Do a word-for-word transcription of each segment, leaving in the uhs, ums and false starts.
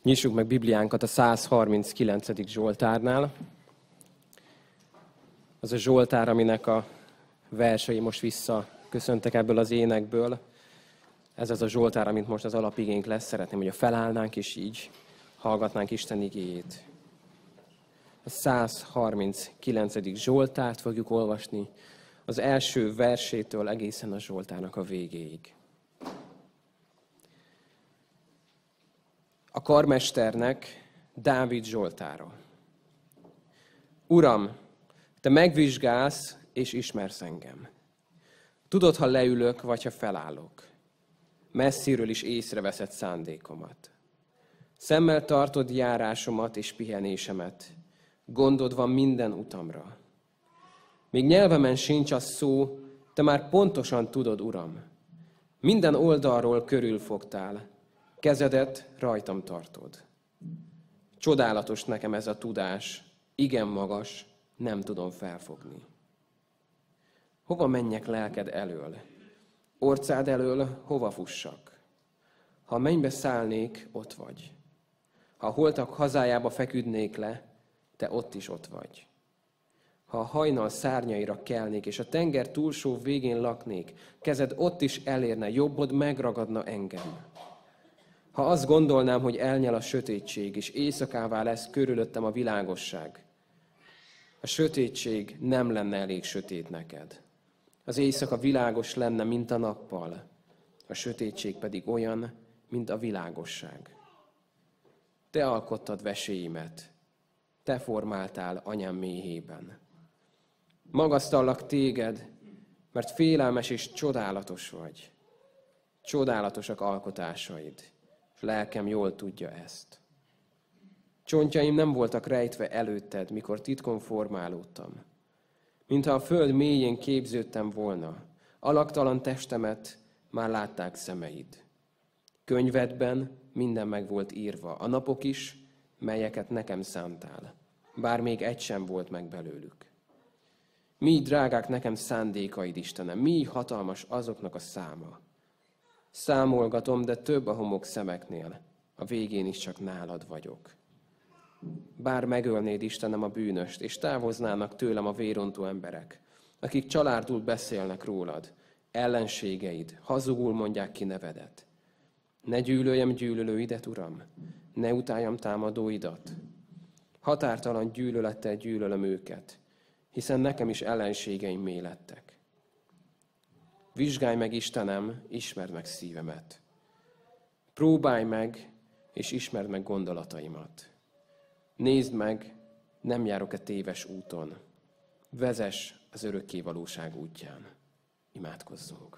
Nyissuk meg Bibliánkat a száz harminckilencedik Zsoltárnál. Az a Zsoltár, aminek a versei most visszaköszöntek ebből az énekből. Ez az a Zsoltár, amit most az alapigénk lesz. Szeretném, hogy felállnánk, és így hallgatnánk Isten igéjét. A száz harminckilencedik Zsoltárt fogjuk olvasni az első versétől egészen a Zsoltárnak a végéig. A karmesternek Dávid zsoltára. Uram, te megvizsgálsz és ismersz engem. Tudod, ha leülök, vagy ha felállok. Messziről is észreveszed szándékomat. Szemmel tartod járásomat és pihenésemet. Gondod van minden utamra. Míg nyelvemen sincs a szó, te már pontosan tudod, Uram. Minden oldalról körülfogtál, kezedet rajtam tartod. Csodálatos nekem ez a tudás, igen magas, nem tudom felfogni. Hova menjek lelked elől? Orcád elől hova fussak? Ha mennybe szállnék, ott vagy. Ha a holtak hazájába feküdnék le, te ott is ott vagy. Ha a hajnal szárnyaira kelnék, és a tenger túlsó végén laknék, kezed ott is elérne, jobbod megragadna engem. Ha azt gondolnám, hogy elnyel a sötétség, és éjszakává lesz körülöttem a világosság, a sötétség nem lenne elég sötét neked. Az éjszaka világos lenne, mint a nappal, a sötétség pedig olyan, mint a világosság. Te alkottad veséimet, te formáltál anyám méhében. Magasztallak téged, mert félelmes és csodálatos vagy. Csodálatosak alkotásaid, és lelkem jól tudja ezt. Csontjaim nem voltak rejtve előtted, mikor titkon formálódtam. Mintha a föld mélyén képződtem volna, alaktalan testemet már látták szemeid. Könyvedben minden meg volt írva, a napok is, melyeket nekem szántál, bár még egy sem volt meg belőlük. Mi drágák nekem szándékaid, Istenem, mi hatalmas azoknak a száma. Számolgatom, de több a homok szemeknél, a végén is csak nálad vagyok. Bár megölnéd, Istenem, a bűnöst, és távoznának tőlem a vérontó emberek, akik csalárdul beszélnek rólad, ellenségeid, hazugul mondják ki nevedet. Ne gyűlöljem gyűlölőidet, Uram, ne utáljam támadóidat. Határtalan gyűlölettel gyűlölöm őket, hiszen nekem is ellenségeim mélettek. Vizsgálj meg, Istenem, ismerd meg szívemet. Próbálj meg, és ismerd meg gondolataimat. Nézd meg, nem járok-e téves úton. Vezess az örökkévalóság útján. Imádkozzunk.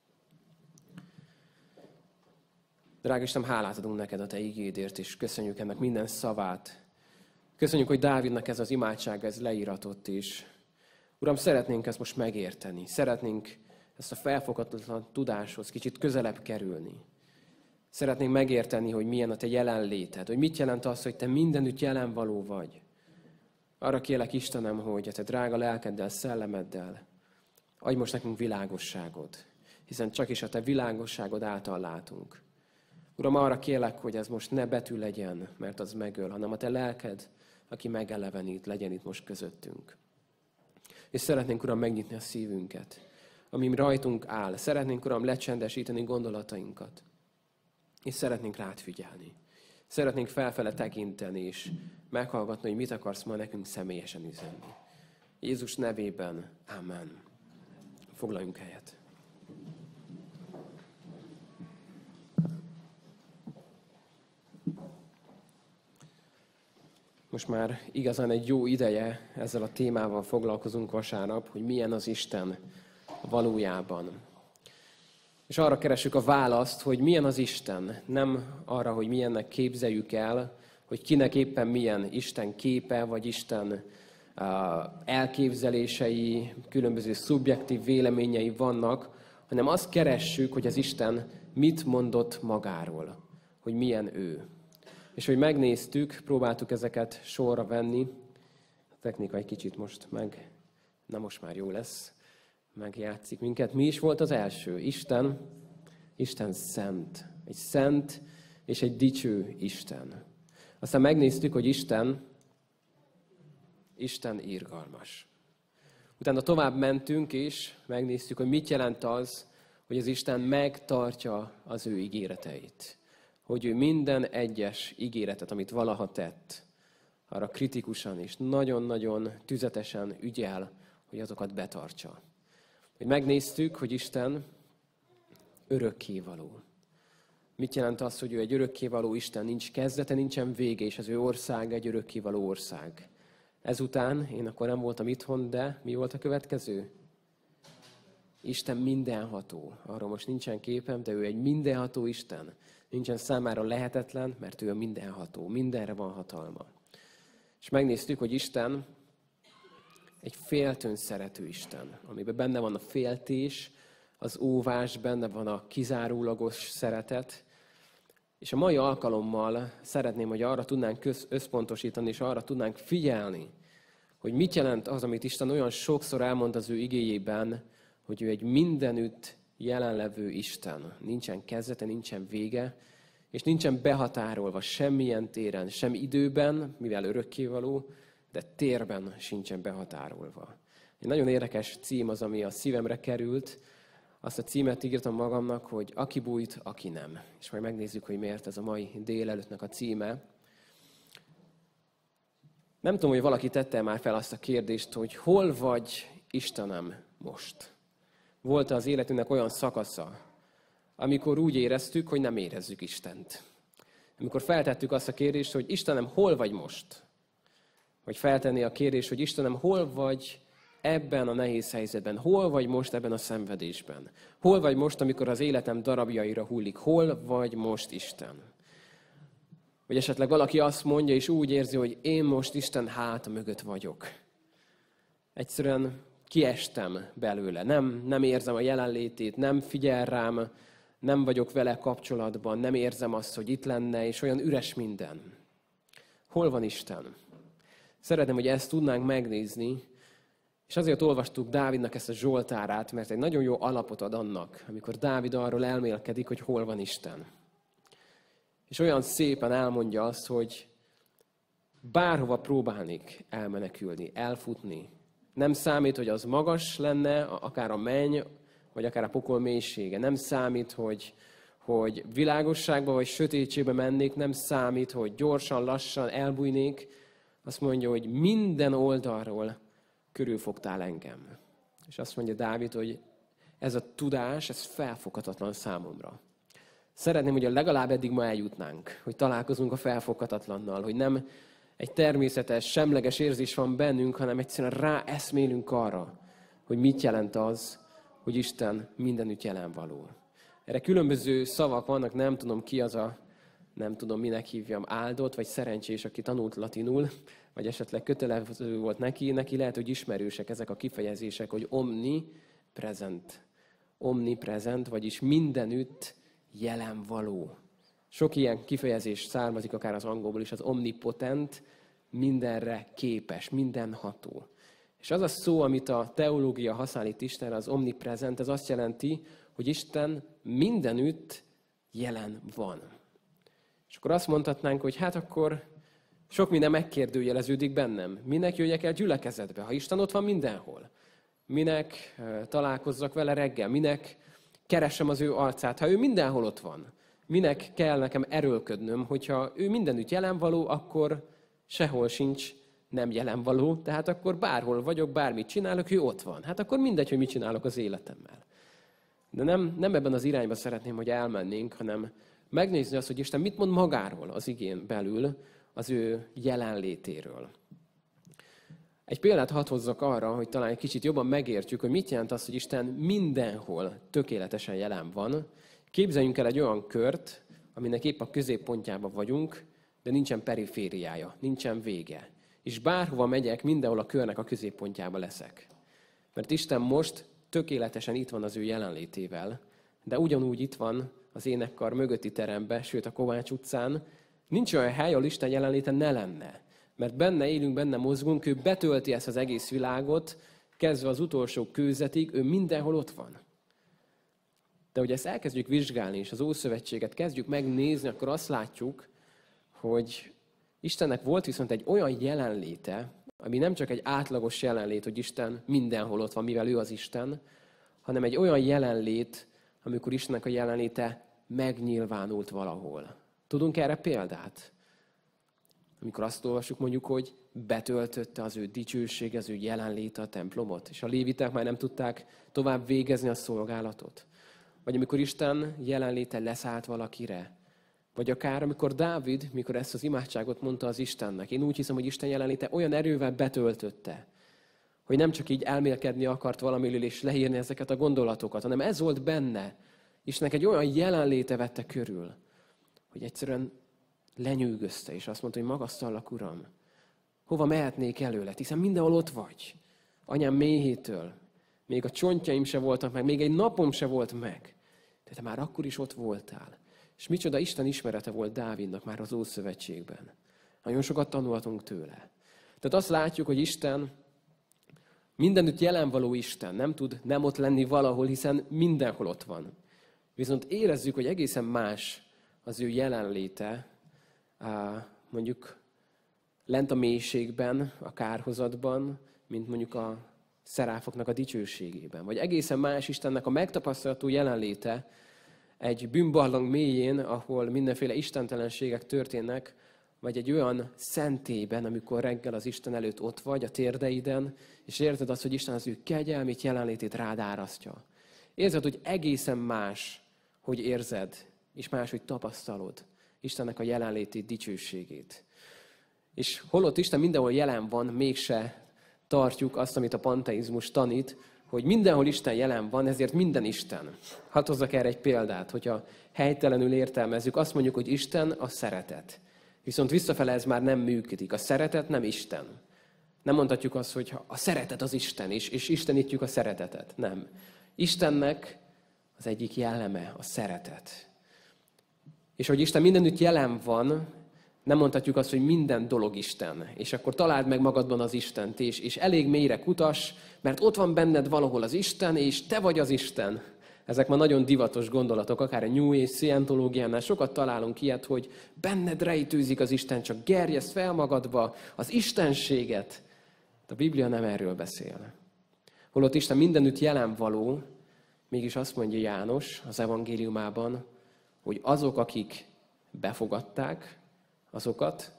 Drága Istenem, hálát adunk neked a te igédért, és köszönjük ennek minden szavát. Köszönjük, hogy Dávidnak ez az imádság, ez leíratott is. Uram, szeretnénk ezt most megérteni. Szeretnénk ezt a felfoghatatlan tudáshoz kicsit közelebb kerülni. Szeretnénk megérteni, hogy milyen a te jelenléted, hogy mit jelent az, hogy te mindenütt jelen való vagy. Arra kérlek, Istenem, hogy a te drága lelkeddel, szellemeddel adj most nekünk világosságod, hiszen csak is a te világosságod által látunk. Uram, arra kérlek, hogy ez most ne betű legyen, mert az megöl, hanem a te lelked, aki megelevenít, legyen itt most közöttünk. És szeretnénk, Uram, megnyitni a szívünket, ami rajtunk áll. Szeretnénk, Uram, lecsendesíteni gondolatainkat. És szeretnénk rád figyelni. Szeretnénk felfele tekinteni, és meghallgatni, hogy mit akarsz ma nekünk személyesen üzenni. Jézus nevében, amen. Foglaljunk helyet. Most már igazán egy jó ideje ezzel a témával foglalkozunk vasárnap, hogy milyen az Isten valójában. És arra keresünk a választ, hogy milyen az Isten. Nem arra, hogy milyennek képzeljük el, hogy kinek éppen milyen Isten képe, vagy Isten elképzelései, különböző szubjektív véleményei vannak, hanem azt keressük, hogy az Isten mit mondott magáról, hogy milyen ő. És hogy megnéztük, próbáltuk ezeket sorra venni. A technika egy kicsit most meg, na most már jó lesz, megjátszik minket. Mi is volt az első? Isten, Isten szent. Egy szent és egy dicső Isten. Aztán megnéztük, hogy Isten, Isten irgalmas. Utána tovább mentünk, és megnéztük, hogy mit jelent az, hogy az Isten megtartja az ő ígéreteit. Hogy ő minden egyes ígéretet, amit valaha tett, arra kritikusan és nagyon-nagyon tüzetesen ügyel, hogy azokat betartsa. Hogy megnéztük, hogy Isten örökkévaló. Mit jelent az, hogy ő egy örökkévaló Isten? Nincs kezdete, nincsen vége, és az ő ország egy örökkévaló ország. Ezután, én akkor nem voltam itthon, de mi volt a következő? Isten mindenható. Arról most nincsen képem, de ő egy mindenható Isten. Nincsen számára lehetetlen, mert ő a mindenható. Mindenre van hatalma. És megnéztük, hogy Isten egy féltőn szerető Isten, amiben benne van a féltés, az óvás, benne van a kizárólagos szeretet. És a mai alkalommal szeretném, hogy arra tudnánk összpontosítani, és arra tudnánk figyelni, hogy mit jelent az, amit Isten olyan sokszor elmond az ő igéjében, hogy ő egy mindenütt jelenlevő Isten. Nincsen kezdete, nincsen vége, és nincsen behatárolva semmilyen téren, sem időben, mivel örökkévaló, de térben sincsen behatárolva. Egy nagyon érdekes cím az, ami a szívemre került. Azt a címet írtam magamnak, hogy aki bújt, aki nem. És majd megnézzük, hogy miért ez a mai délelőttnek a címe. Nem tudom, hogy valaki tette már fel azt a kérdést, hogy hol vagy Istenem most? Volt az életünknek olyan szakasza, amikor úgy éreztük, hogy nem érezzük Istent. Amikor feltettük azt a kérdést, hogy Istenem, hol vagy most? Vagy feltenni a kérdést, hogy Istenem, hol vagy ebben a nehéz helyzetben? Hol vagy most ebben a szenvedésben? Hol vagy most, amikor az életem darabjaira hullik? Hol vagy most, Isten? Vagy esetleg valaki azt mondja, és úgy érzi, hogy én most Isten háta mögött vagyok. Egyszerűen kiestem belőle. Nem, nem érzem a jelenlétét, nem figyel rám, nem vagyok vele kapcsolatban, nem érzem azt, hogy itt lenne, és olyan üres minden. Hol van Isten? Szeretném, hogy ezt tudnánk megnézni, és azért olvastuk Dávidnak ezt a Zsoltárát, mert egy nagyon jó alapot ad annak, amikor Dávid arról elmélkedik, hogy hol van Isten. És olyan szépen elmondja azt, hogy bárhova próbálnék elmenekülni, elfutni, nem számít, hogy az magas lenne, akár a menny, vagy akár a pokol mélysége. Nem számít, hogy, hogy világosságba vagy sötétségbe mennék, nem számít, hogy gyorsan, lassan elbújnék. Azt mondja, hogy minden oldalról körülfogtál engem. És azt mondja Dávid, hogy ez a tudás, ez felfoghatatlan számomra. Szeretném, hogy legalább eddig ma eljutnánk, hogy találkozunk a felfoghatatlannal, hogy nem egy természetes, semleges érzés van bennünk, hanem egyszerűen ráeszmélünk arra, hogy mit jelent az, hogy Isten mindenütt jelen való. Erre különböző szavak vannak, nem tudom ki az a, nem tudom minek hívjam, áldott, vagy szerencsés, aki tanult latinul, vagy esetleg kötelező volt neki, neki lehet, hogy ismerősek ezek a kifejezések, hogy omnipresent. Omnipresent, vagyis mindenütt jelen való. Sok ilyen kifejezés származik akár az angolból is, az omnipotent, mindenre képes, mindenható. És az a szó, amit a teológia használít Istenre, az omnipresent, ez azt jelenti, hogy Isten mindenütt jelen van. És akkor azt mondhatnánk, hogy hát akkor sok minden megkérdőjeleződik bennem. Minek jöjjek el gyülekezetbe, ha Isten ott van mindenhol? Minek találkozzak vele reggel? Minek keresem az ő arcát, ha ő mindenhol ott van? Minek kell nekem erőlködnöm, hogyha ő mindenütt jelen való, akkor sehol sincs nem jelen való, tehát akkor bárhol vagyok, bármit csinálok, ő ott van. Hát akkor mindegy, hogy mit csinálok az életemmel. De nem, nem ebben az irányba szeretném, hogy elmennénk, hanem megnézni azt, hogy Isten mit mond magáról az igén belül, az ő jelenlétéről. Egy példát hadd hozzak arra, hogy talán egy kicsit jobban megértjük, hogy mit jelent az, hogy Isten mindenhol tökéletesen jelen van. Képzeljünk el egy olyan kört, aminek épp a középpontjában vagyunk, de nincsen perifériája, nincsen vége. És bárhova megyek, mindenhol a körnek a középpontjában leszek. Mert Isten most tökéletesen itt van az ő jelenlétével, de ugyanúgy itt van az énekkar mögötti teremben, sőt a Kovács utcán. Nincs olyan hely, ahol Isten jelenléte ne lenne. Mert benne élünk, benne mozgunk, ő betölti ezt az egész világot, kezdve az utolsó kőzetig, ő mindenhol ott van. De hogy ezt elkezdjük vizsgálni, és az Ószövetséget kezdjük megnézni, akkor azt látjuk, hogy Istennek volt viszont egy olyan jelenléte, ami nem csak egy átlagos jelenlét, hogy Isten mindenhol ott van, mivel ő az Isten, hanem egy olyan jelenlét, amikor Istennek a jelenléte megnyilvánult valahol. Tudunk erre példát? Amikor azt olvassuk mondjuk, hogy betöltötte az ő dicsőség, az ő jelenléte a templomot, és a léviták már nem tudták tovább végezni a szolgálatot. Vagy amikor Isten jelenléte leszállt valakire. Vagy akár amikor Dávid, mikor ezt az imádságot mondta az Istennek. Én úgy hiszem, hogy Isten jelenléte olyan erővel betöltötte, hogy nem csak így elmélkedni akart valamiről és leírni ezeket a gondolatokat, hanem ez volt benne. Istennek egy olyan jelenléte vette körül, hogy egyszerűen lenyűgözte, és azt mondta, hogy magasztallak, Uram, hova mehetnék előle, hiszen mindenhol ott vagy. Anyám méhétől, még a csontjaim se voltak meg, még egy napom se volt meg. De te már akkor is ott voltál. És micsoda Isten ismerete volt Dávidnak már az Ószövetségben. Nagyon sokat tanulhatunk tőle. Tehát azt látjuk, hogy Isten mindenütt jelenvaló Isten, nem tud nem ott lenni valahol, hiszen mindenhol ott van. Viszont érezzük, hogy egészen más az ő jelenléte, mondjuk lent a mélységben, a kárhozatban, mint mondjuk a szeráfoknak a dicsőségében. Vagy egészen más Istennek a megtapasztalható jelenléte egy bűnbarlang mélyén, ahol mindenféle istentelenségek történnek, vagy egy olyan szentélyben, amikor reggel az Isten előtt ott vagy, a térdeiden, és érzed azt, hogy Isten az ő kegyelmét, jelenlétét rád árasztja. Érzed, hogy egészen más, hogy érzed, és más, hogy tapasztalod Istennek a jelenlétét, dicsőségét. És holott Isten mindenhol jelen van, mégse tartjuk azt, amit a panteizmus tanít, hogy mindenhol Isten jelen van, ezért minden Isten. Hadd hozzak erre egy példát, hogyha helytelenül értelmezzük, azt mondjuk, hogy Isten a szeretet. Viszont visszafele ez már nem működik. A szeretet nem Isten. Nem mondhatjuk azt, hogy a szeretet az Isten, és, és istenítjük a szeretetet. Nem. Istennek az egyik jelleme a szeretet. És hogy Isten mindenütt jelen van, nem mondhatjuk azt, hogy minden dolog Isten. És akkor találd meg magadban az Istent, és, és elég mélyre kutass, mert ott van benned valahol az Isten, és te vagy az Isten. Ezek már nagyon divatos gondolatok, akár a New Age szientológiánál sokat találunk ilyet, hogy benned rejtőzik az Isten, csak gerjeszd fel magadba az istenséget. De a Biblia nem erről beszél. Holott Isten mindenütt jelen való, mégis azt mondja János az evangéliumában, hogy azok, akik befogadták, azokat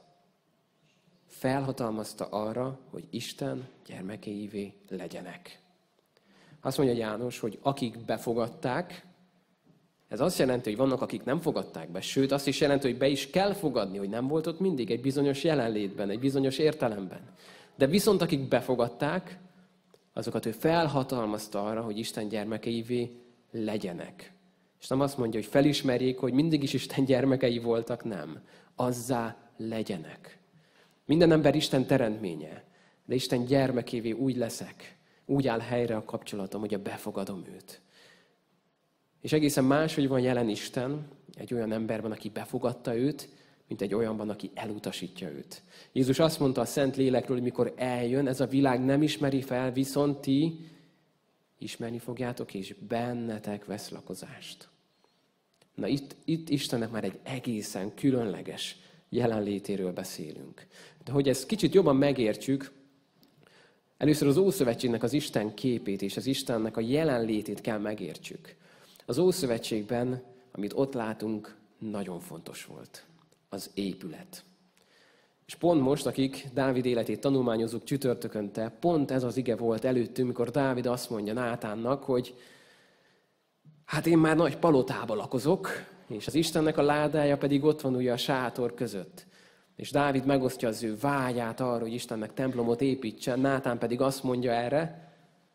felhatalmazta arra, hogy Isten gyermekeivé legyenek. Azt mondja János, hogy akik befogadták, ez azt jelenti, hogy vannak, akik nem fogadták be, sőt azt is jelenti, hogy be is kell fogadni, hogy nem volt ott mindig egy bizonyos jelenlétben, egy bizonyos értelemben. De viszont akik befogadták, azokat ő felhatalmazta arra, hogy Isten gyermekeivé legyenek. És nem azt mondja, hogy felismerjék, hogy mindig is Isten gyermekei voltak, nem. Azzá legyenek. Minden ember Isten teremtménye, de Isten gyermekévé úgy leszek, úgy áll helyre a kapcsolatom, hogy a befogadom őt. És egészen más, hogy van jelen Isten egy olyan emberben, aki befogadta őt, mint egy olyanban, aki elutasítja őt. Jézus azt mondta a Szent Lélekről, hogy mikor eljön, ez a világ nem ismeri fel, viszont ti ismerni fogjátok, és bennetek vesz lakozást. Na itt, itt Istennek már egy egészen különleges jelenlétéről beszélünk. De hogy ezt kicsit jobban megértsük, először az Ószövetségnek az Isten képét és az Istennek a jelenlétét kell megértsük. Az Ószövetségben, amit ott látunk, nagyon fontos volt. Az épület. És pont most, akik Dávid életét tanulmányozunk csütörtökönte, pont ez az ige volt előttünk, mikor Dávid azt mondja Nátánnak, hogy hát én már nagy palotába lakozok, és az Istennek a ládája pedig ott van ugye a sátor között. És Dávid megosztja az ő vágyát arra, hogy Istennek templomot építsen, Nátán pedig azt mondja erre,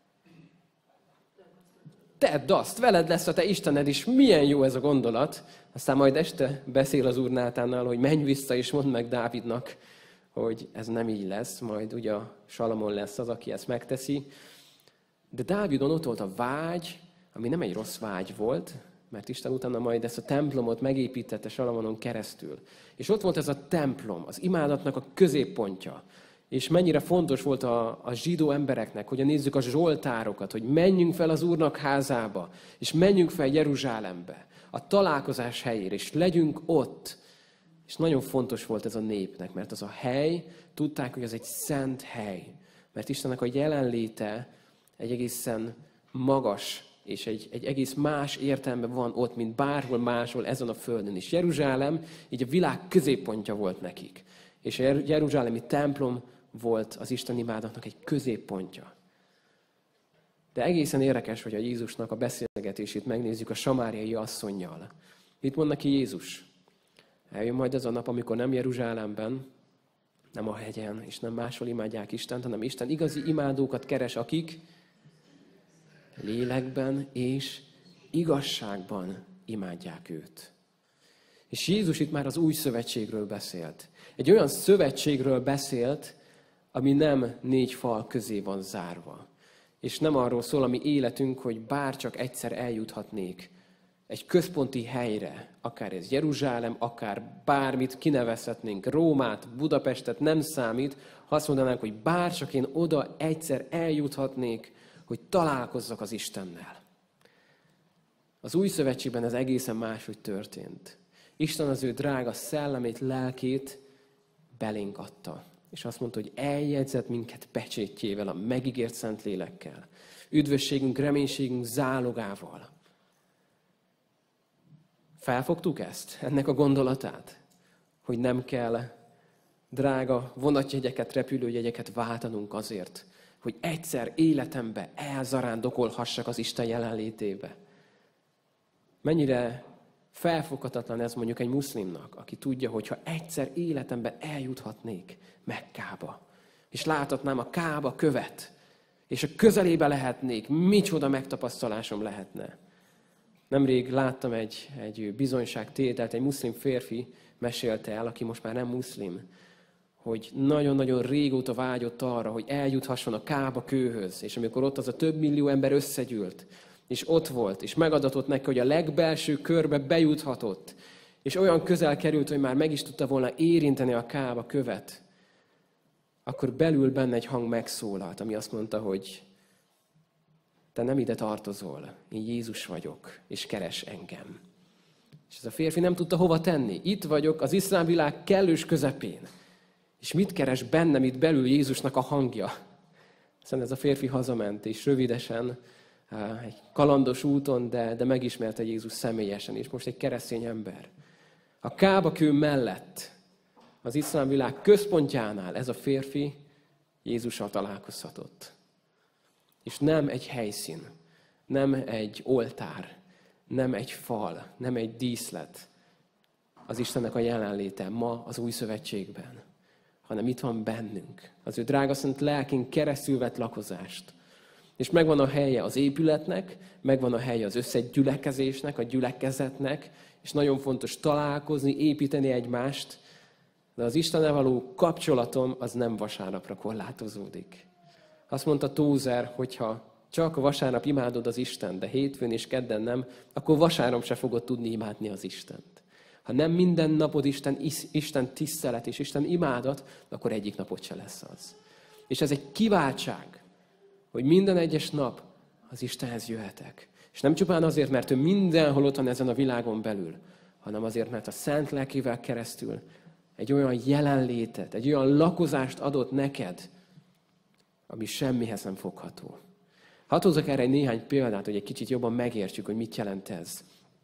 tedd azt, veled lesz a te Istened is, milyen jó ez a gondolat. Aztán majd este beszél az Úr Nátánnal, hogy menj vissza és mondd meg Dávidnak, hogy ez nem így lesz, majd ugye Salamon lesz az, aki ezt megteszi. De Dávidon ott volt a vágy, ami nem egy rossz vágy volt, mert Isten utána majd ezt a templomot megépítette Salamonon keresztül. És ott volt ez a templom, az imádatnak a középpontja. És mennyire fontos volt a, a zsidó embereknek, hogy nézzük a zsoltárokat, hogy menjünk fel az Úrnak házába, és menjünk fel Jeruzsálembe, a találkozás helyére, és legyünk ott. És nagyon fontos volt ez a népnek, mert az a hely, tudták, hogy ez egy szent hely. Mert Istennek a jelenléte egy egészen magas, és egy, egy egész más értelemben van ott, mint bárhol máshol ezen a földön is. Jeruzsálem így a világ középpontja volt nekik. És a jeruzsálemi templom volt az Isten imádatnak egy középpontja. De egészen érdekes, hogy a Jézusnak a beszélgetését megnézzük a samáriai asszonnyal. Mit mond neki Jézus? Eljön majd az a nap, amikor nem Jeruzsálemben, nem a hegyen, és nem máshol imádják Istent, hanem Isten igazi imádókat keres, akik lélekben és igazságban imádják őt. És Jézus itt már az új szövetségről beszélt. Egy olyan szövetségről beszélt, ami nem négy fal közé van zárva. És nem arról szól a mi életünk, hogy bárcsak egyszer eljuthatnék egy központi helyre, akár ez Jeruzsálem, akár bármit kinevezhetnénk, Rómát, Budapestet, nem számít, ha azt mondanánk, hogy bárcsak én oda egyszer eljuthatnék, hogy találkozzak az Istennel. Az új szövetségben ez egészen máshogy történt. Isten az ő drága szellemét, lelkét belénk adta. És azt mondta, hogy eljegyzett minket pecsétjével, a megígért szent lélekkel. Üdvösségünk, reménységünk zálogával. Felfogtuk ezt, ennek a gondolatát? Hogy nem kell drága vonatjegyeket, repülőjegyeket váltanunk azért, hogy egyszer életembe elzarándokolhassak az Isten jelenlétébe. Mennyire felfoghatatlan ez mondjuk egy muszlimnak, aki tudja, hogy ha egyszer életemben eljuthatnék Mekkába, és láthatnám a Kába követ, és a közelébe lehetnék, micsoda megtapasztalásom lehetne. Nemrég láttam egy, egy bizonyságtételt, egy muszlim férfi mesélte el, aki most már nem muszlim, hogy nagyon-nagyon régóta vágyott arra, hogy eljuthasson a Kába kőhöz, és amikor ott az a több millió ember összegyűlt, és ott volt, és megadatott neki, hogy a legbelső körbe bejuthatott, és olyan közel került, hogy már meg is tudta volna érinteni a Kába követ, akkor belül benne egy hang megszólalt, ami azt mondta, hogy te nem ide tartozol, én Jézus vagyok, és keres engem. És ez a férfi nem tudta hova tenni. Itt vagyok az iszlám világ kellős közepén. És mit keres bennem itt belül Jézusnak a hangja? Aztán ez a férfi hazament, és rövidesen, egy kalandos úton, de, de megismerte Jézus személyesen, és most egy keresztény ember. A Kába kő mellett, az iszlám világ központjánál ez a férfi Jézussal találkozhatott. És nem egy helyszín, nem egy oltár, nem egy fal, nem egy díszlet az Istennek a jelenléte ma az új szövetségben, hanem itt van bennünk. Az ő drága szent lelkén keresztül vett lakozást. És megvan a helye az épületnek, megvan a helye az összegyülekezésnek, a gyülekezetnek, és nagyon fontos találkozni, építeni egymást, de az Istennel való kapcsolatom az nem vasárnapra korlátozódik. Azt mondta Tózer, hogyha csak vasárnap imádod az Istent, de hétfőn és kedden nem, akkor vasárnap se fogod tudni imádni az Istent. Ha nem minden napod Isten, Isten tisztelet és Isten imádat, akkor egyik napod se lesz az. És ez egy kiváltság, hogy minden egyes nap az Istenhez jöhetek. És nem csupán azért, mert ő mindenhol ott van ezen a világon belül, hanem azért, mert a Szent Lelkével keresztül egy olyan jelenlétet, egy olyan lakozást adott neked, ami semmihez nem fogható. Hadd hozzak erre egy néhány példát, hogy egy kicsit jobban megértsük, hogy mit jelent ez.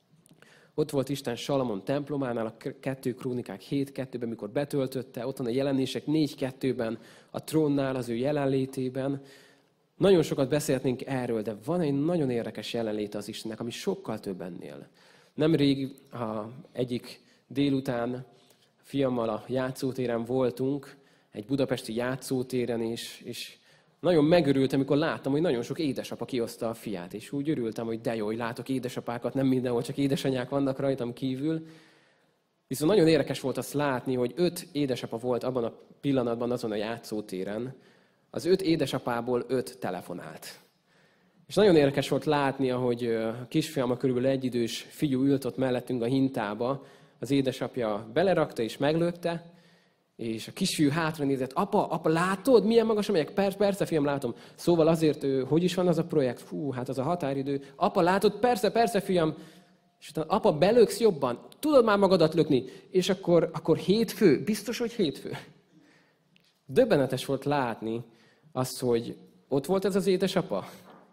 Ott volt Isten Salamon templománál, a kettő Krónikák hét kettőben, mikor betöltötte, ott van a jelenések négy kettőben, a trónnál, az ő jelenlétében. Nagyon sokat beszélhetnénk erről, de van egy nagyon érdekes jelenléte az Istennek, ami sokkal több ennél. Nemrég a egyik délután fiammal a játszótéren voltunk, egy budapesti játszótéren is, és nagyon megörültem, amikor láttam, hogy nagyon sok édesapa kihozta a fiát, és úgy örültem, hogy de jó, hogy látok édesapákat, nem mindenhol csak édesanyák vannak rajtam kívül. Viszont nagyon érdekes volt azt látni, hogy öt édesapa volt abban a pillanatban azon a játszótéren, az öt édesapából öt telefonált. És nagyon érdekes volt látni, ahogy a kisfiam, körülbelül egyidős fiú ült ott mellettünk a hintába, az édesapja belerakta és meglökte, és a kisfiú hátra nézett, apa, apa, látod, milyen magasan megyek? Persze, persze, fiam, látom. Szóval azért, hogy is van az a projekt? Fú, hát az a határidő. Apa, látod? Persze, persze, fiam. És utána, apa, belöksz jobban? Tudod már magadat lökni? És akkor, akkor hétfő? Biztos, hogy hétfő? Döbbenetes volt látni azt, hogy ott volt ez az édesapa.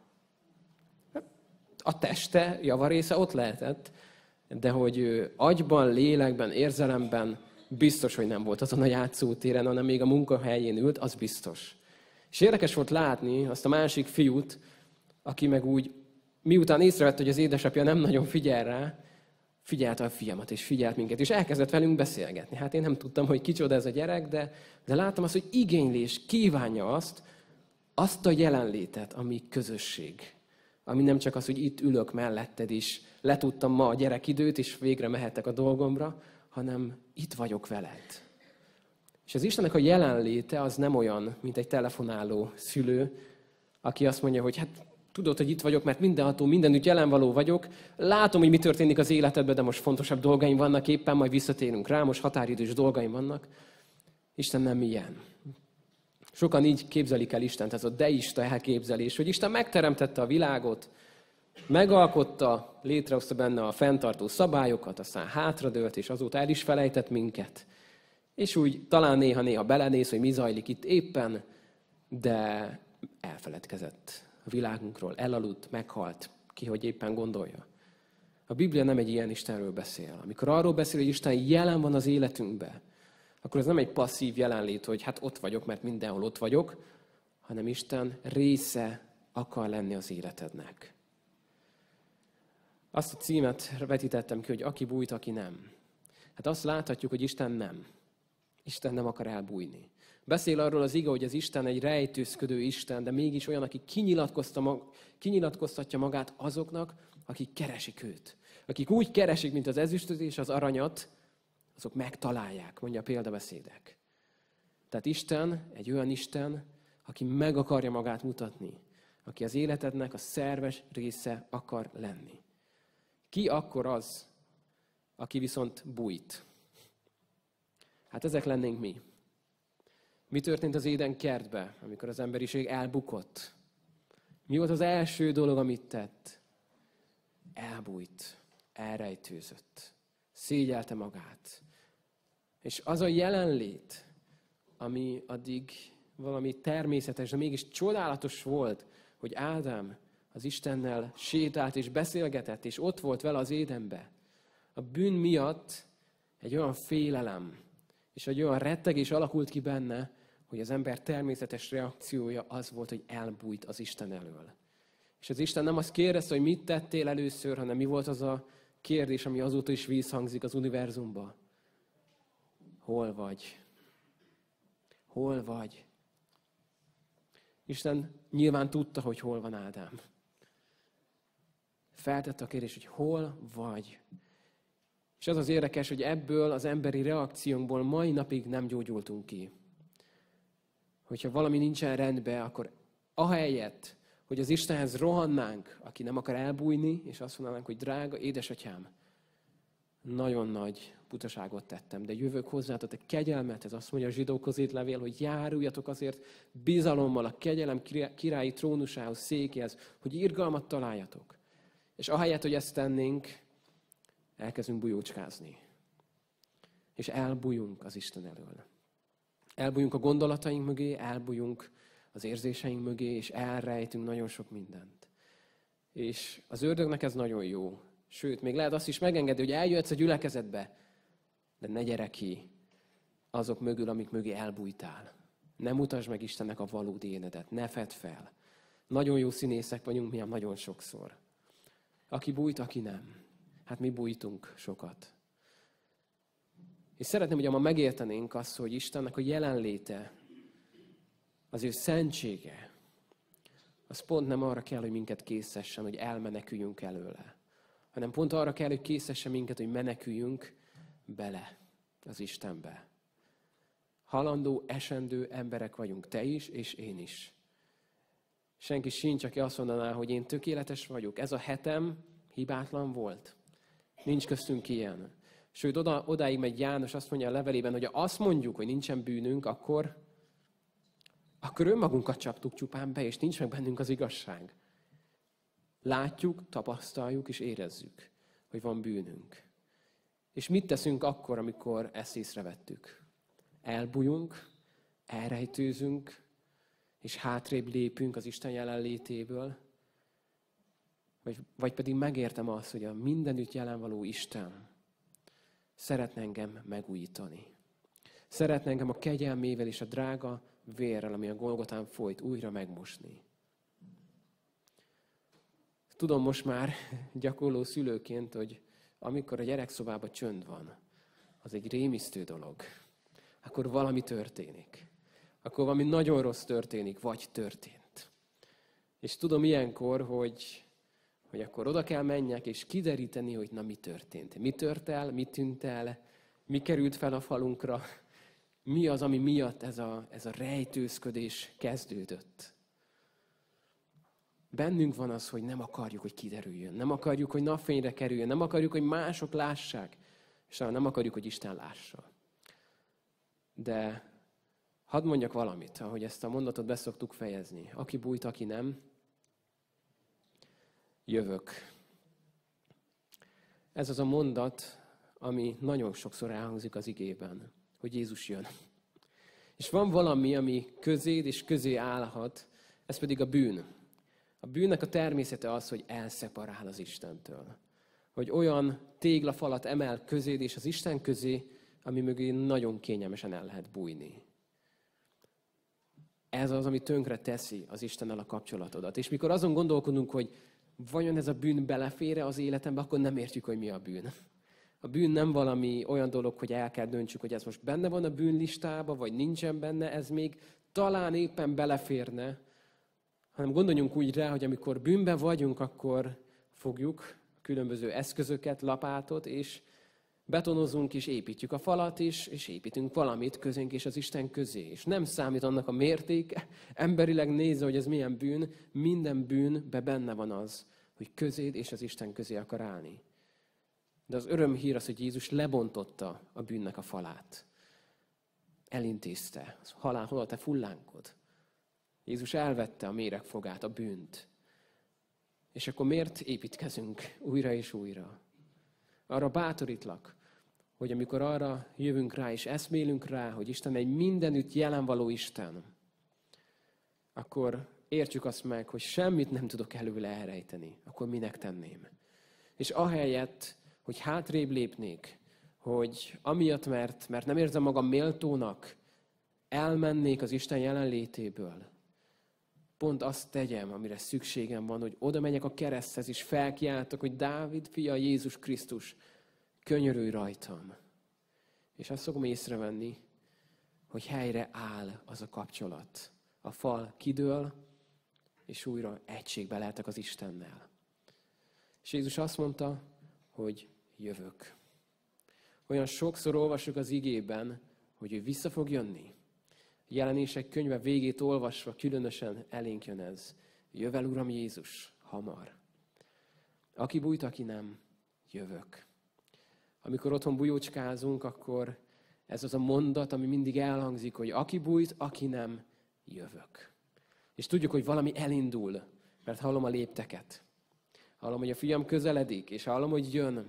A teste, javarésze ott lehetett, de hogy ő agyban, lélekben, érzelemben biztos, hogy nem volt azon a játszótéren, hanem még a munkahelyén ült, az biztos. És érdekes volt látni azt a másik fiút, aki meg úgy, miután észrevett, hogy az édesapja nem nagyon figyel rá, figyelte a fiamat, és figyelt minket, és elkezdett velünk beszélgetni. Hát én nem tudtam, hogy kicsoda ez a gyerek, de, de láttam azt, hogy igényli és kívánja azt, azt a jelenlétet, ami közösség. Ami nem csak az, hogy itt ülök melletted is, letudtam ma a gyerekidőt, és végre mehetek a dolgomra, hanem itt vagyok veled. És az Istennek a jelenléte az nem olyan, mint egy telefonáló szülő, aki azt mondja, hogy hát tudod, hogy itt vagyok, mert mindenható, mindenütt jelenvaló vagyok, látom, hogy mi történik az életedben, de most fontosabb dolgaim vannak éppen, majd visszatérünk rá, most határidős dolgaim vannak. Isten nem ilyen. Sokan így képzelik el Istent, ez a deista elképzelés, hogy Isten megteremtette a világot, megalkotta, létrehozta benne a fenntartó szabályokat, aztán hátradőlt, és azóta el is felejtett minket. És úgy talán néha-néha belenéz, hogy mi zajlik itt éppen, de elfeledkezett a világunkról, elaludt, meghalt, ki hogy éppen gondolja. A Biblia nem egy ilyen Istenről beszél. Amikor arról beszél, hogy Isten jelen van az életünkben, akkor ez nem egy passzív jelenlét, hogy hát ott vagyok, mert mindenhol ott vagyok, hanem Isten része akar lenni az életednek. Azt a címet vetítettem ki, hogy aki bújt, aki nem. Hát azt láthatjuk, hogy Isten nem. Isten nem akar elbújni. Beszél arról az ige, hogy az Isten egy rejtőzködő Isten, de mégis olyan, aki kinyilatkoztatja magát azoknak, akik keresik őt. Akik úgy keresik, mint az ezüstöt és az aranyat, azok megtalálják, mondja a példabeszédek. Tehát Isten egy olyan Isten, aki meg akarja magát mutatni, aki az életednek a szerves része akar lenni. Ki akkor az, aki viszont bújt? Hát ezek lennénk mi. Mi történt az Éden kertben, amikor az emberiség elbukott? Mi volt az első dolog, amit tett? Elbújt, elrejtőzött, szégyelte magát. És az a jelenlét, ami addig valami természetes, de mégis csodálatos volt, hogy Ádám az Istennel sétált és beszélgetett, és ott volt vele az Édenbe. A bűn miatt egy olyan félelem, és egy olyan rettegés alakult ki benne, hogy az ember természetes reakciója az volt, hogy elbújt az Isten elől. És az Isten nem azt kérdezte, hogy mit tettél először, hanem mi volt az a kérdés, ami azóta is vízhangzik az univerzumba. Hol vagy? Hol vagy? Isten nyilván tudta, hogy hol van Ádám. Feltette a kérdést, hogy hol vagy? És az az érdekes, hogy ebből az emberi reakciónkból mai napig nem gyógyultunk ki. Hogyha valami nincsen rendben, akkor ahelyett, hogy az Istenhez rohannánk, aki nem akar elbújni, és azt mondanánk, hogy drága édesatyám, nagyon nagy butaságot tettem, de jövök hozzátok a kegyelmet, ez azt mondja a zsidókhoz írt levél, hogy járuljatok azért bizalommal a kegyelem királyi trónusához, székéhez, hogy irgalmat találjatok. És ahelyett, hogy ezt tennénk, elkezdünk bujócskázni. És elbújunk az Isten elől. Elbújunk a gondolataink mögé, elbújunk az érzéseink mögé, és elrejtünk nagyon sok mindent. És az ördögnek ez nagyon jó. Sőt, még lehet azt is megengedni, hogy eljöhetsz a gyülekezetbe, de ne gyere ki azok mögül, amik mögé elbújtál. Ne mutasd meg Istennek a valódi énedet, ne fedd fel. Nagyon jó színészek vagyunk, mi nagyon sokszor. Aki bújt, aki nem. Hát mi bújtunk sokat. És szeretném, hogy ma megértenénk azt, hogy Istennek a jelenléte, az ő szentsége, az pont nem arra kell, hogy minket készessen, hogy elmeneküljünk előle, hanem pont arra kell, hogy készessen minket, hogy meneküljünk bele az Istenbe. Halandó, esendő emberek vagyunk, te is, és én is. Senki sincs, aki azt mondaná, hogy én tökéletes vagyok. Ez a hetem hibátlan volt. Nincs köztünk ilyen. Sőt, oda, odáig megy János, azt mondja a levelében, hogy ha azt mondjuk, hogy nincsen bűnünk, akkor, akkor önmagunkat csaptuk csupán be, és nincs meg bennünk az igazság. Látjuk, tapasztaljuk és érezzük, hogy van bűnünk. És mit teszünk akkor, amikor ezt észrevettük? Elbújunk, elrejtőzünk, és hátrébb lépünk az Isten jelenlétéből, vagy, vagy pedig megértem azt, hogy a mindenütt jelen való Isten szeretne engem megújítani. Szeretne engem a kegyelmével és a drága vérrel, ami a Golgotán folyt, újra megmosni. Tudom most már gyakorló szülőként, hogy amikor a gyerekszobában csönd van, az egy rémisztő dolog. Akkor valami történik. Akkor valami nagyon rossz történik, vagy történt. És tudom ilyenkor, hogy, hogy akkor oda kell menjek, és kideríteni, hogy na mi történt. Mi tört el, mi tűnt el, mi került fel a falunkra, mi az, ami miatt ez a, ez a rejtőzködés kezdődött. Bennünk van az, hogy nem akarjuk, hogy kiderüljön. Nem akarjuk, hogy napfényre kerüljön. Nem akarjuk, hogy mások lássák. És nem akarjuk, hogy Isten lássa. De hadd mondjak valamit, ahogy ezt a mondatot beszoktuk fejezni. Aki bújt, aki nem, jövök. Ez az a mondat, ami nagyon sokszor elhangzik az igében, hogy Jézus jön. És van valami, ami közéd és közé állhat, ez pedig a bűn. A bűnnek a természete az, hogy elszeparál az Istentől. Hogy olyan téglafalat emel közéd és az Isten közé, ami mögé nagyon kényelmesen el lehet bújni. Ez az, ami tönkre teszi az Istennel a kapcsolatodat. És mikor azon gondolkodunk, hogy vajon ez a bűn belefér-e az életembe, akkor nem értjük, hogy mi a bűn. A bűn nem valami olyan dolog, hogy el kell döntsük, hogy ez most benne van a bűnlistába, vagy nincsen benne, ez még talán éppen beleférne, hanem gondoljunk úgy rá, hogy amikor bűnben vagyunk, akkor fogjuk különböző eszközöket, lapátot, és betonozunk, és építjük a falat is, és építünk valamit közénk és az Isten közé. És nem számít annak a mértéke, emberileg nézve, hogy ez milyen bűn, minden bűnbe benne van az, hogy közéd és az Isten közé akar állni. De az örömhír az, hogy Jézus lebontotta a bűnnek a falát. Elintézte. Halál, hol a te fullánkod? Jézus elvette a méregfogát, a bűnt. És akkor miért építkezünk újra és újra? Arra bátorítlak, hogy amikor arra jövünk rá, és eszmélünk rá, hogy Isten egy mindenütt jelen való Isten, akkor értsük azt meg, hogy semmit nem tudok előle elrejteni. Akkor minek tenném? És ahelyett, hogy hátrébb lépnék, hogy amiatt, mert, mert nem érzem magam méltónak, elmennék az Isten jelenlétéből, pont azt tegyem, amire szükségem van, hogy oda menjek a kereszthez, és felkiáltok, hogy Dávid fia, Jézus Krisztus, könyörülj rajtam. És azt fogom észrevenni, hogy helyre áll az a kapcsolat. A fal kidől, és újra egységbe lehetek az Istennel. És Jézus azt mondta, hogy jövök. Olyan sokszor olvasjuk az igében, hogy ő vissza fog jönni. Jelenések könyve végét olvasva különösen elénk jön ez. Jövel, Uram Jézus, hamar. Aki bújt, aki nem, jövök. Amikor otthon bujócskázunk, akkor ez az a mondat, ami mindig elhangzik, hogy aki bújt, aki nem, jövök. És tudjuk, hogy valami elindul, mert hallom a lépteket. Hallom, hogy a fiam közeledik, és hallom, hogy jön.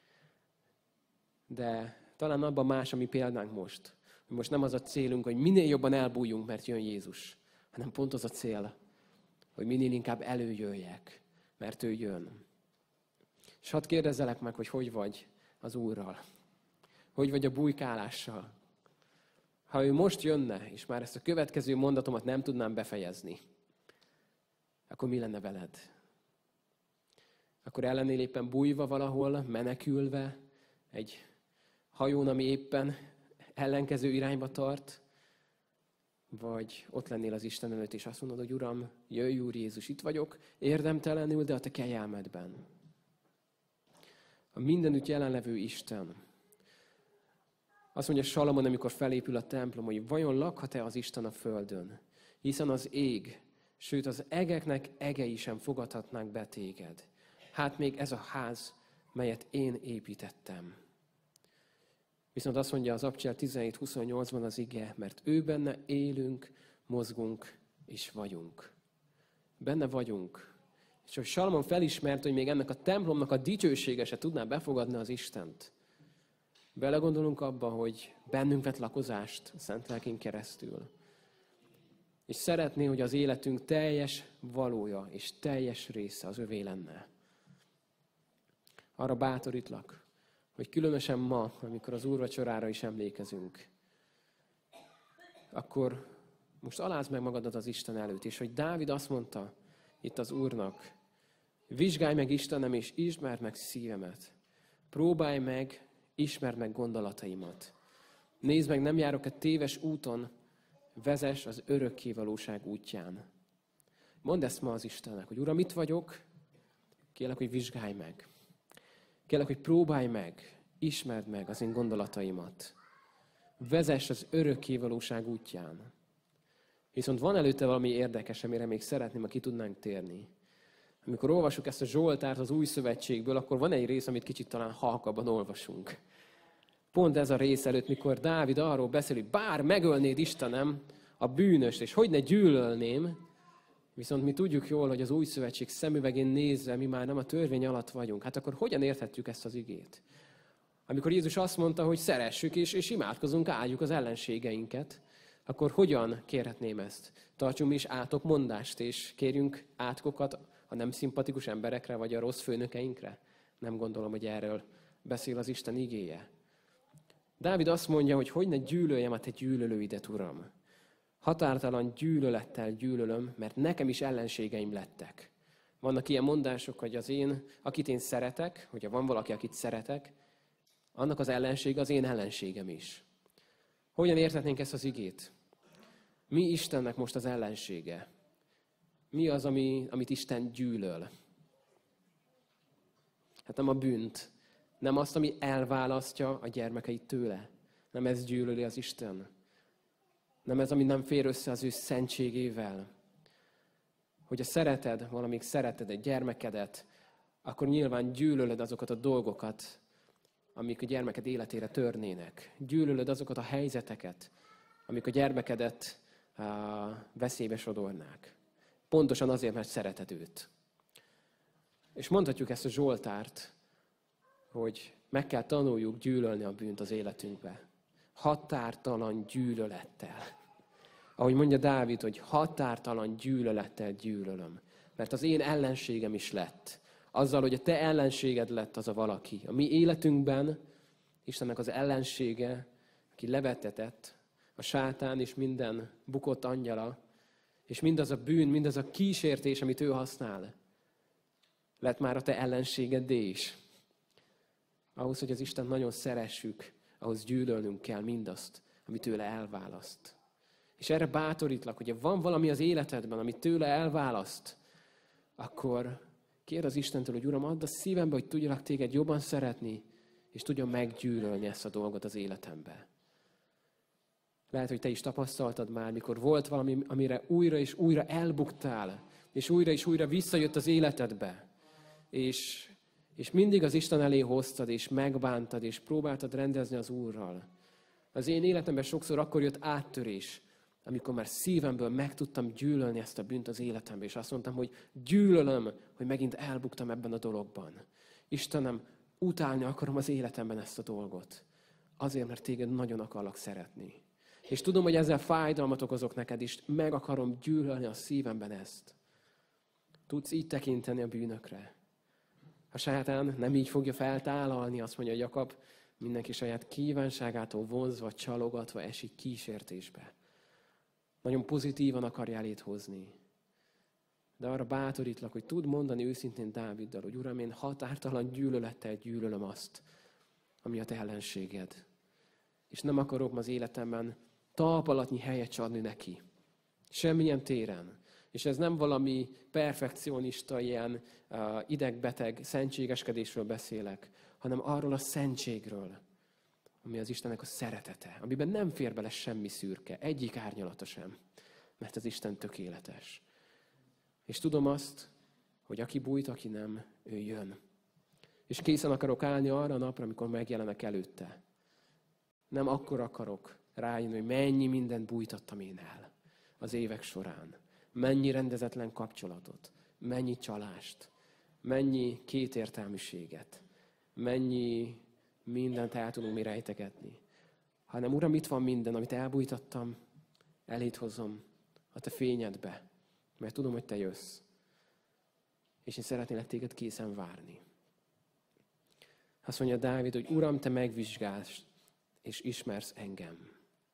De talán abban más a mi példánk most. Most nem az a célunk, hogy minél jobban elbújjunk, mert jön Jézus, hanem pont az a cél, hogy minél inkább előjöjjek, mert ő jön. És hadd kérdezzelek meg, hogy hogy vagy az Úrral? Hogy vagy a bujkálással? Ha ő most jönne, és már ezt a következő mondatomat nem tudnám befejezni, akkor mi lenne veled? Akkor ellennél éppen bújva valahol, menekülve, egy hajón, ami éppen ellenkező irányba tart, vagy ott lennél az Isten előtt, és azt mondod, hogy Uram, jöjj Úr Jézus, itt vagyok, érdemtelenül, de a te kegyelmedben. A mindenütt jelenlevő Isten. Azt mondja Salamon, amikor felépül a templom, hogy vajon lakhat-e az Isten a földön? Hiszen az ég, sőt az egeknek egei sem fogadhatnák be téged. Hát még ez a ház, melyet én építettem. Viszont azt mondja az Abcsel tizenhét huszonnyolcban az ige, mert ő benne élünk, mozgunk és vagyunk. Benne vagyunk, És hogy Salamon felismert, hogy még ennek a templomnak a dicsősége se tudná befogadni az Istent. Belegondolunk abba, hogy bennünk vett lakozást a Szent Lelkén keresztül. És szeretné, hogy az életünk teljes valója és teljes része az övé lenne. Arra bátorítlak, hogy különösen ma, amikor az úrvacsorára is emlékezünk, akkor most alázd meg magadat az Isten előtt, és hogy Dávid azt mondta itt az Úrnak, vizsgálj meg Istenem, és ismerd meg szívemet. Próbálj meg, ismerd meg gondolataimat. Nézd meg, nem járok-e téves úton, vezess az örökkévalóság útján. Mondd ezt ma az Istennek, hogy Uram, itt vagyok, kérlek, hogy vizsgálj meg. Kérlek, hogy próbálj meg, ismerd meg az én gondolataimat. Vezess az örökkévalóság útján. Viszont van előtte valami érdekes, amire még szeretném, ha ki tudnánk térni. Amikor olvasjuk ezt a Zsoltárt az Új Szövetségből, akkor van egy rész, amit kicsit talán halkabban olvasunk. Pont ez a rész előtt, mikor Dávid arról beszél, hogy bár megölnéd Istenem a bűnöst, és hogy ne gyűlölném, viszont mi tudjuk jól, hogy az Új Szövetség szemüvegén nézve mi már nem a törvény alatt vagyunk. Hát akkor hogyan érthetjük ezt az igét? Amikor Jézus azt mondta, hogy szeressük és, és imádkozunk, áldjuk az ellenségeinket, akkor hogyan kérhetném ezt? Tartsunk mi is átokmondást, és kérjünk átkokat a nem szimpatikus emberekre, vagy a rossz főnökeinkre? Nem gondolom, hogy erről beszél az Isten igéje. Dávid azt mondja, hogy hogy ne gyűlöljem a te gyűlölőidet, Uram. Határtalan gyűlölettel gyűlölöm, mert nekem is ellenségeim lettek. Vannak ilyen mondások, hogy az én, akit én szeretek, hogyha van valaki, akit szeretek, annak az ellensége az én ellenségem is. Hogyan érthetnénk ezt az igét? Mi Istennek most az ellensége? Mi az, ami, amit Isten gyűlöl? Hát nem a bűnt, nem azt, ami elválasztja a gyermekeit tőle. Nem ez gyűlöli az Isten. Nem ez, ami nem fér össze az ő szentségével. Hogyha szereted, valamíg szereted egy gyermekedet, akkor nyilván gyűlölöd azokat a dolgokat, amik a gyermeked életére törnének. Gyűlölöd azokat a helyzeteket, amik a gyermekedet uh, veszélybe sodornák. Pontosan azért, mert szereted őt. És mondhatjuk ezt a Zsoltárt, hogy meg kell tanuljuk gyűlölni a bűnt az életünkbe. Határtalan gyűlölettel. Ahogy mondja Dávid, hogy határtalan gyűlölettel gyűlölöm. Mert az én ellenségem is lett. Azzal, hogy a te ellenséged lett az a valaki. A mi életünkben Istennek az ellensége, aki levetetett, a sátán és minden bukott angyala, és mindaz a bűn, mindaz a kísértés, amit ő használ, lett már a te ellenségeddé is. Ahhoz, hogy az Isten nagyon szeressük, ahhoz gyűlölnünk kell mindazt, amit tőle elválaszt. És erre bátorítlak, hogy ha van valami az életedben, amit tőle elválaszt, akkor kérd az Istentől, hogy Uram, add a szívembe, hogy tudjalak téged jobban szeretni, és tudjam meggyűlölni ezt a dolgot az életembe. Lehet, hogy te is tapasztaltad már, mikor volt valami, amire újra és újra elbuktál, és újra és újra visszajött az életedbe, és, és mindig az Isten elé hoztad, és megbántad, és próbáltad rendezni az Úrral. Az én életemben sokszor akkor jött áttörés, amikor már szívemből meg tudtam gyűlölni ezt a bűnt az életembe, és azt mondtam, hogy gyűlölöm, hogy megint elbuktam ebben a dologban. Istenem, utálni akarom az életemben ezt a dolgot. Azért, mert téged nagyon akarlak szeretni. És tudom, hogy ezzel fájdalmat okozok neked is, meg akarom gyűlölni a szívemben ezt. Tudsz így tekinteni a bűnökre. A sátán nem így fogja feltálalni, azt mondja Jakab, mindenki saját kívánságától vonzva, csalogatva esik kísértésbe. Nagyon pozitívan akarja elét hozni. De arra bátorítlak, hogy tud mondani őszintén Dáviddal, hogy Uram, én határtalan gyűlölettel gyűlölöm azt, ami a te ellenséged. És nem akarok az életemben talpalatnyi helyet adni neki. Semmilyen téren. És ez nem valami perfekcionista, ilyen uh, idegbeteg szentségeskedésről beszélek, hanem arról a szentségről, ami az Istennek a szeretete, amiben nem fér bele semmi szürke, egyik árnyalata sem, mert az Isten tökéletes. És tudom azt, hogy aki bújt, aki nem, ő jön. És készen akarok állni arra a napra, amikor megjelenek előtte. Nem akkor akarok rájönni, hogy mennyi mindent bújtattam én el az évek során. Mennyi rendezetlen kapcsolatot, mennyi csalást, mennyi kétértelműséget, mennyi mindent el tudunk mi rejtegetni. Hanem Uram, itt van minden, amit elbújtattam, eléd hozom a te fényedbe, mert tudom, hogy te jössz. És én szeretnélek téged készen várni. Azt mondja Dávid, hogy Uram, te megvizsgálsz, és ismersz engem.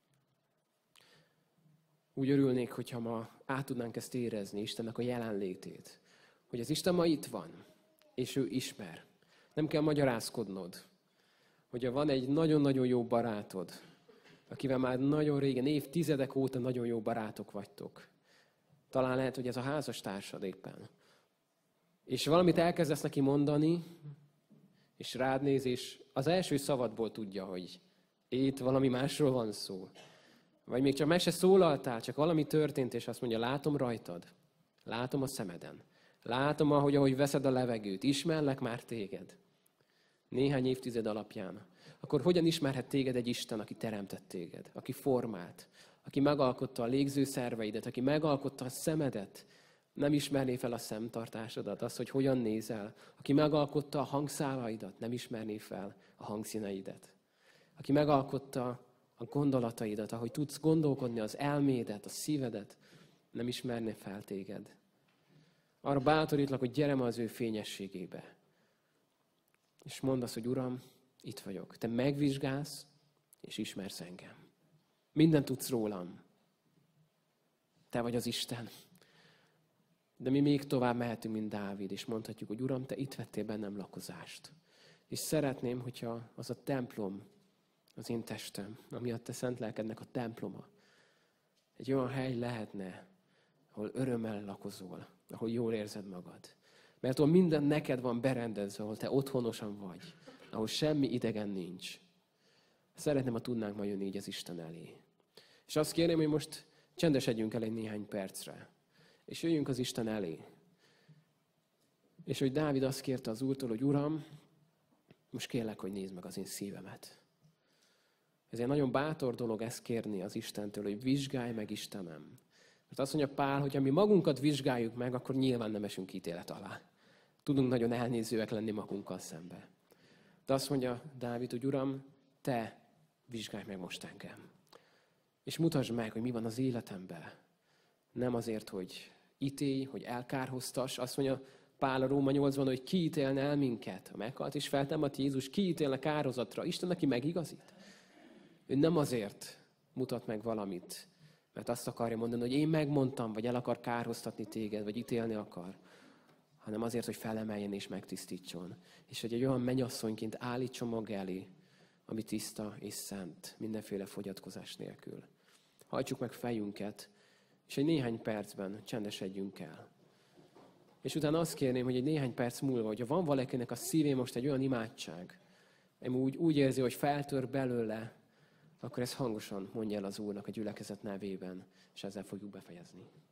Úgy örülnék, hogyha ma át tudnánk ezt érezni, Istennek a jelenlétét. Hogy az Isten ma itt van, és ő ismer. Nem kell magyarázkodnod. Hogyha van egy nagyon-nagyon jó barátod, akivel már nagyon régen, évtizedek óta nagyon jó barátok vagytok. Talán lehet, hogy ez a házastársad éppen. És valamit elkezdesz neki mondani, és rád néz, és az első szavadból tudja, hogy itt valami másról van szó. Vagy még csak meg se szólaltál, csak valami történt, és azt mondja, látom rajtad, látom a szemeden, látom, ahogy, ahogy veszed a levegőt, ismerlek már téged. Néhány évtized alapján. Akkor hogyan ismerhet téged egy Isten, aki teremtett téged, aki formált, aki megalkotta a légzőszerveidet, aki megalkotta a szemedet, nem ismerné fel a szemtartásodat, azt, hogy hogyan nézel, aki megalkotta a hangszálaidat, nem ismerné fel a hangszíneidet, aki megalkotta a gondolataidat, ahogy tudsz gondolkodni, az elmédet, a szívedet, nem ismerné fel téged. Arra bátorítlak, hogy gyere ma az ő fényességébe. És mondd azt, hogy Uram, itt vagyok. Te megvizsgálsz, és ismersz engem. Mindent tudsz rólam. Te vagy az Isten. De mi még tovább mehetünk, mint Dávid, és mondhatjuk, hogy Uram, te itt vettél bennem lakozást. És szeretném, hogyha az a templom, az én testem, ami a te szent lelkednek a temploma, egy olyan hely lehetne, ahol örömmel lakozol, ahol jól érzed magad. Mert ahol minden neked van berendezve, ahol te otthonosan vagy, ahol semmi idegen nincs. Szeretném, ha tudnánk ma jönni így az Isten elé. És azt kérném, hogy most csendesedjünk el egy néhány percre, és jöjjünk az Isten elé. És hogy Dávid azt kérte az Úrtól, hogy Uram, most kérlek, hogy nézd meg az én szívemet. Ez egy nagyon bátor dolog ezt kérni az Istentől, hogy vizsgálj meg, Istenem. Mert azt mondja Pál, hogy ha mi magunkat vizsgáljuk meg, akkor nyilván nem esünk ítélet alá. Tudunk nagyon elnézőek lenni magunkkal szembe. De azt mondja Dávid, hogy Uram, te vizsgálj meg most engem. És mutasd meg, hogy mi van az életemben. Nem azért, hogy ítélj, hogy elkárhoztass. Azt mondja Pál a Róma nyolcban, hogy ki ítélne el minket. Ha meghalt és feltámadt Jézus, ki ítélne kárhozatra? Isten, aki megigazít. Ő nem azért mutat meg valamit, mert azt akarja mondani, hogy én megmondtam, vagy el akar kárhoztatni téged, vagy ítélni akar, hanem azért, hogy felemeljen és megtisztítson. És hogy egy olyan mennyasszonyként állítson maga elé, ami tiszta és szent, mindenféle fogyatkozás nélkül. Hajtsuk meg fejünket, és egy néhány percben csendesedjünk el. És utána azt kérném, hogy egy néhány perc múlva, hogyha van valakinek a szívén most egy olyan imádság, ami úgy, úgy érzi, hogy feltör belőle, akkor ezt hangosan mondja el az Úrnak a gyülekezet nevében, és ezzel fogjuk befejezni.